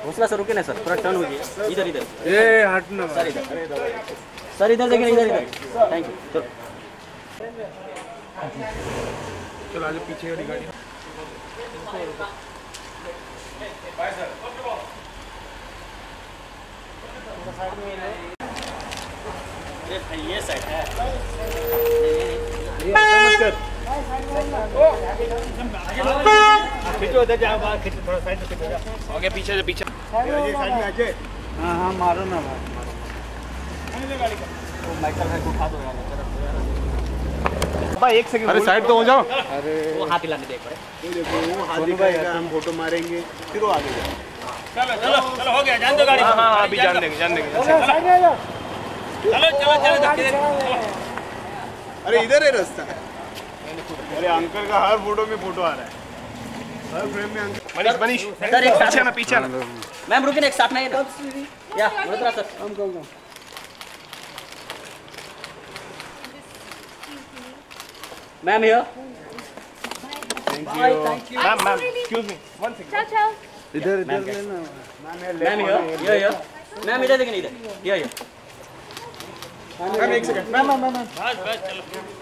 हौसला सर, रुके ना सर, थोड़ा टर्न होइए इधर इधर। ए हटना सर इधर, सर इधर देखिए, इधर इधर। Thank you. चलो चलो आगे पीछे वाली गाड़ी। ये साइड है। खींचो उधर जाओ, बाहर खींचो, थोड़ा साइड से खींचो। आगे पीछे से पीछे। साइड में आके। हाँ हाँ, मारो ना भाई, मारो। गाड़ी का वो माइकल है को उठा दो यार। भाई 1 सेकंड, अरे साइड तो हो जाओ। अरे वो हाथ हिलाने देख रहे। ये देखो वो हाथ दिखाएगा, हम फोटो मारेंगे, फिर वो आगे जाए। चलो चलो चलो, हो गया, जान दो गाड़ी। हाँ अभी जान देंगे। चलो चलो चलो। अरे इधर है रास्ता। अरे अंकल का हर फोटो में फोटो आ रहा है, हर फ्रेम में अंकल। मनीष सर एक पीछे ना, पीछे ना। मैम रुकिए ना, एक साथ में या बोलो sir. Ma'am here. Thank you. Ma'am excuse me 1 second. चल इधर इधर लेना। Ma'am here. मैम इधर देखिए, इधर हियर। Ma'am 1 second. बस चलो।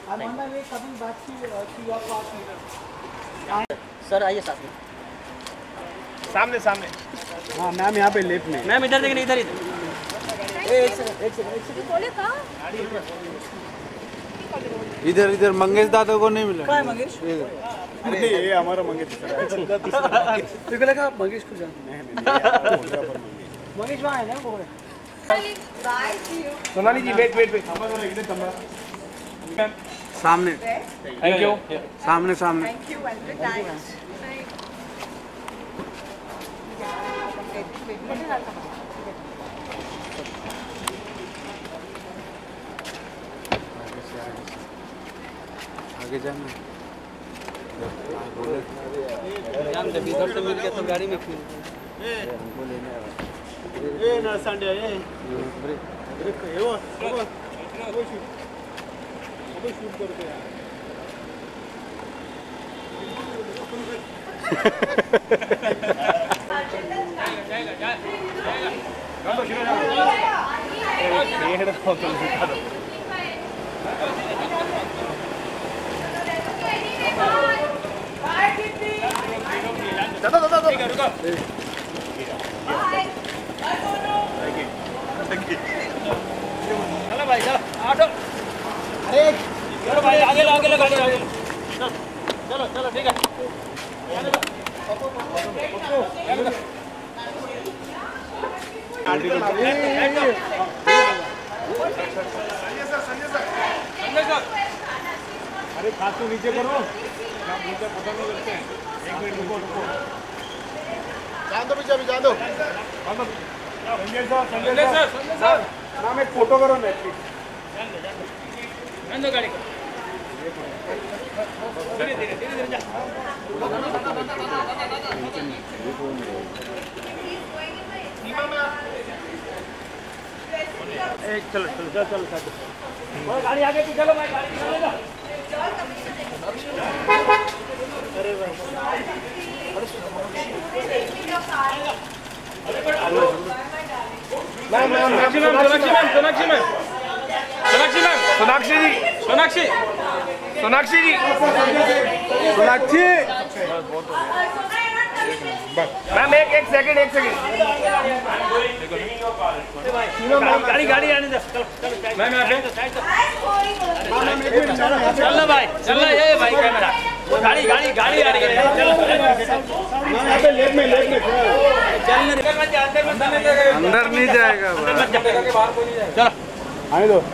सर आइए साथ में। सामने सामने। हाँ मैम यहाँ पे लेफ्ट में। मैम इधर देखिए, इधर इधर। एक सेकंड। बोले कहाँ? इधर इधर मंगेश दादा को नहीं मिला। कहाँ है मंगेश? अरे ये हमारा मंगेश है। तुझे लगा मंगेश को जानते हैं? मंगेश वहाँ है ना, वो है। Bye, see you. Sonali ji wait. सामने थैंक यू। सामने सामने। Thank you, and good night. आगे जाना। जान जब इधर से मिल गया तो गाड़ी में क्यों? हमको लेने आ रहा ये ना संडे ये। ब्रेक ये वो शूट करके यार। चलो भाई चलो, ऑटो। अरे चलो भाई, आगे लो गाड़ी आगे। चलो चलो ठीक है। अरे खास तो नीचे करो, नीचे फोटो नहीं करते हैं। 1 मिनट रुको। जान दो पीछे, अभी जान दो। संजय सर नाम एक फोटो करो ना। जान दो गाड़ी को। धीरे जा। चलो गाड़ी आगे पीछे लो भाई, गाड़ी निकालेगा। अरे भाई सोनाक्षी जी मैम एक सेकंड। गाड़ी आने दो। मैम चल भाई, चल ये भाई कैमरा। गाड़ी आ रही है। अंदर नहीं जाएगा। चलो आने दो।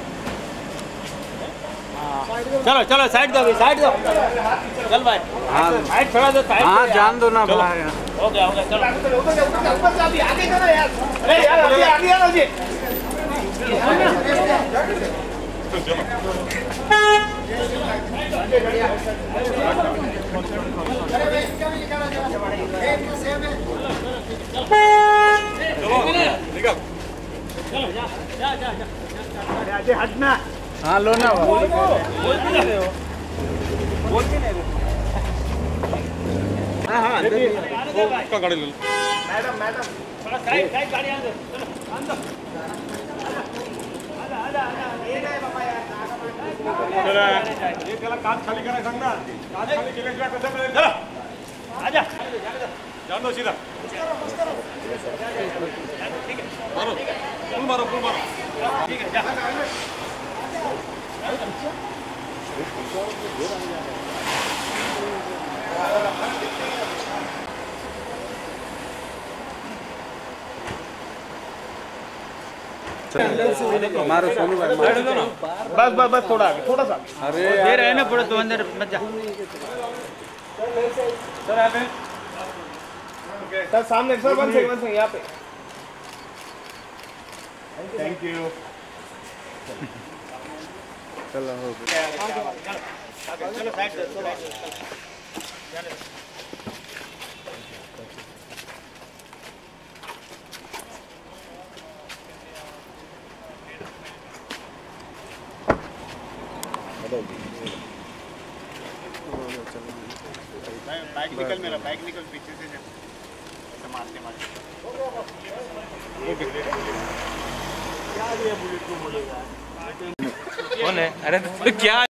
चलो साइड दो, साइड दो। चल भाई, हाँ साइड थोड़ा दो, साइड। हाँ जान दो ना भाई। हो गया चलो। आगे जाना यार। अरे यार आगे आना जी। जा हटना। हाँ लो ना। बोल भी नहीं। हाँ गाड़ी ले लो। मैडम मैडम थोड़ा साइड साइड गाड़ी आने दो चलो आने दो आजा आजा आजा ये नहीं बाबा यार चला ये त्याला काच खाली करा सांग ना काच खाली केल्याशिवाय कसं मिळेल चला आजा जाऊन दो सीधा मारो फुल मारो ठीक है जा मारो सोनू भाई मारो। बस बस बस थोड़ा आगे थोड़ा सा आगे। अरे दे रहे हैं ना पूरा तो अंदर मत जा सर यहाँ पे सर सामने सर 1 सेकंड यहाँ पे थैंक यू चलो हो गया। चलो साइड से थोड़ा बाइक निकल मेरा बाइक निकल पीछे से मारते मारते कौन है अरे तो क्या